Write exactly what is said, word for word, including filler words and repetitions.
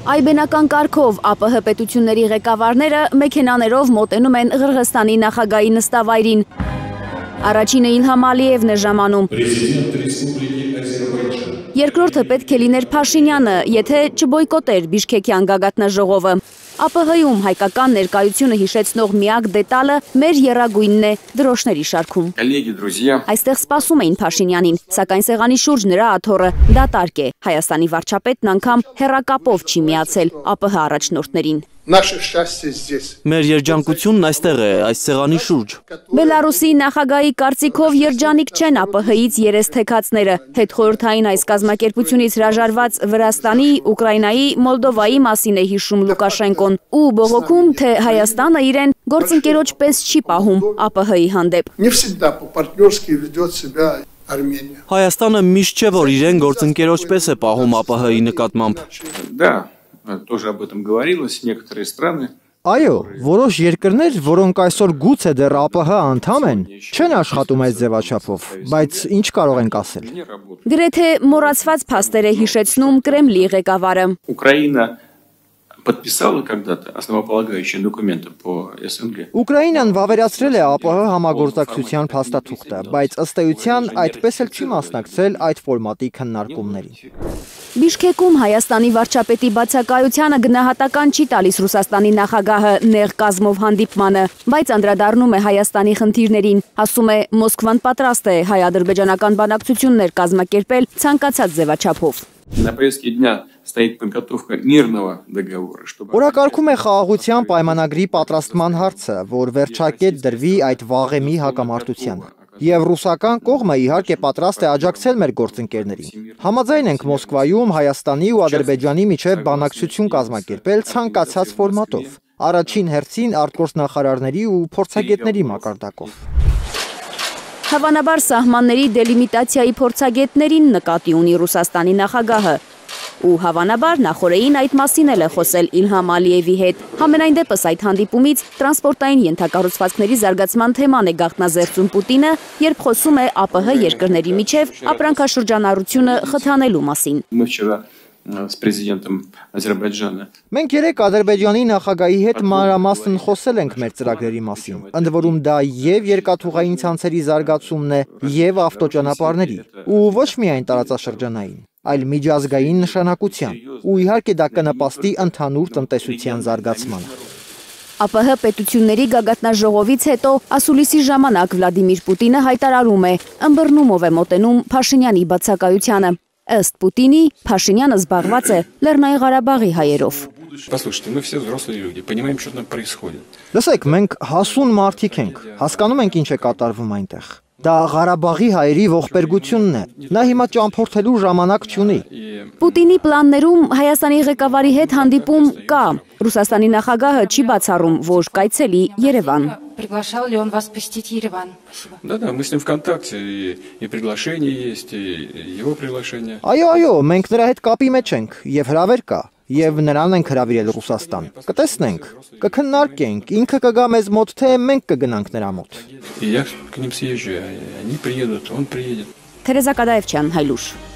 Այբենական կարգով ԱՊՀ պետությունների ղեկավարները մեքենաներով մոտենում են Ղրղստանի նախագահի նստավայրին։ Առաջինը Իլհամ Ալիևն է ժամանում։ Երկրորդը պետք է լիներ Փաշինյանը, եթե չբոյկոտեր Բիշքեկյան գագաթնաժողովը։ ԱՊՀ-ում հայկական ներկայությունը հիշեցնող միակ դետալը մեր եռագույնն է դրոշների շարքում։ Այստեղ սպասում էին Փաշինյանին, սակայն սեղանի շուրջ նրա աթոռը դատարկ է։ Հայաստանի վարչապետն անգամ հեռակապով չի միացել ԱՊՀ առաջնորդներին։ Մեր երջանկությունն այստեղ է, այս սեղանի շուրջ։ Բելարուսի նախագահի կարծիքով երջանիկ չեն ԱՊՀ-ից երեսթեքածները։ Հետխորհրդային այս կազմակերպությունից հրաժարված Վրաստանի, Ուկրաինայի, Մոլդովայի մասին է հիշում Լուկաշենկոն ու բողոքում, թե Հայաստանը իրեն գործընկերոջ պես չի պահում ԱՊՀ-ի հանդեպ։ Հայաստանը միշտ չէ, որ իրեն գործընկերոջ պես է պահում ԱՊՀ-ի նկատմամբ։ Тоже об этом говорилось, некоторые страны. Այո, որոշ երկրներ, որոնք այսօր գուցե դեռ ԱՊՀ անդամ են, չեն աշխատում այս ձևաչափով, բայց ինչ կարող ենք ասել։ Գրեթե մոռացված փաստեր է հիշեցնում Կրեմլի ղեկավարը։ Ուկրաինա подписала когда-то основополагающие документы по СНГ. Ուկրաինան վավերացրել է ԱՊՀ համագործակցության փաստաթուղթը, բայց ըստ էության այդպես էլ չի մասնակցել այդ ֆորմատի քննարկումներին։ Բիշքեկում Հայաստանի վարչապետի բացակայությանը գնահատական չի տալիս Ռուսաստանի նախագահը նեղ կազմով հանդիպմանը, բայց անդրադառնում է Հայաստանի խնդիրներին, ասում է Մոսկվան պատրաստ է հայ-ադրբեջանական բանակցություններ կազմակերպել ցանկացած ձևաչափով։ На повестке дня стоит подготовка мирного договора, чтобы Օրակարգում է խաղաղության պայմանագրի պատրաստման հարցը, որ վերջակետ դրվի այդ վաղեմի հակամարտությանը։ Եվ ռուսական կողմը իհարկե պատրաստ է աջակցել մեր գործընկերներին։ Համաձայն ենք Մոսկվայում Հայաստանի ու Ադրբեջանի միջև բանակցություն կազմակերպել ցանկացած ֆորմատով, առաջին հերթին արտգործնախարարների ու փորձագետների մակարդակով։ Հավանաբար սահմանների դելիմիտացիայի փորձագետներին նկատի ունի Ռուսաստանի նախագահը։ Ու հավանաբար նախորդին այդ մասին էլ է խոսել Իլհամ Ալիևի հետ։ Համենայն դեպս այդ հանդիպումից տրանսպորտային ենթակառուցվածքների զարգացման թեման է գաղտնազերծում Պուտինը, երբ խոսում է ԱՊՀ երկրների միջև ապրանքաշրջանառությունը խթանելու մասին։ с президентом Азербайджана. Մենք երեք Ադրբեջանի նախագահի հետ մանրամասն խոսել ենք մեր ծրագրերի մասին, ընդ որում դա եւ երկաթուղային ցանցերի զարգացումն է, եւ ավտոճանապարհների, ու ոչ միայն տարածաշրջանային, այլ միջազգային նշանակության, ու իհարկե դա կնպաստի ընդհանուր տնտեսության զարգացմանը։ ԱՊՀ պետությունների գագաթնաժողովից հետո ասուլիսի ժամանակ Վլադիմիր Պուտինը հայտարարում է, ըմբռնումով է մոտենում Փաշինյանի բացակայությանը։ Ըստ Պուտինի, Փաշինյանը զբաղված է Լեռնային Ղարաբաղի հայերով։ Послушайте, мы все взрослые люди, понимаем, что там происходит. Լսեք, մենք հասուն մարդիկ ենք, հասկանում ենք ինչ է կատարվում այնտեղ։ Դա Ղարաբաղի հայերի ողբերգությունն է։ Նա հիմա ճամփորդելու ժամանակ չունի։ Պուտինի պլաններում Հայաստանի ղեկավարի հետ հանդիպում կա։ Ռուսաստանի նախագահը չի բացառում, որ կայցելի Երևան։ Приглашал ли он вас посетить Ереван? Спасибо. Да-да, мы с ним ВКонтакте, и, и приглашение есть, и его приглашение. Այո, այո, մենք նրա հետ կապի մեջ ենք, եւ հրավեր կա, եւ նրան ենք հրավիրել Ռուսաստան։ Կտեսնենք, կքննարկենք, ինքը կգա մեզ մոտ, թե մենք կգնանք նրա մոտ։ И я к ним съезжу, они приедут, он приедет. Թերեզա Կադաևչյան, Հայլուշ։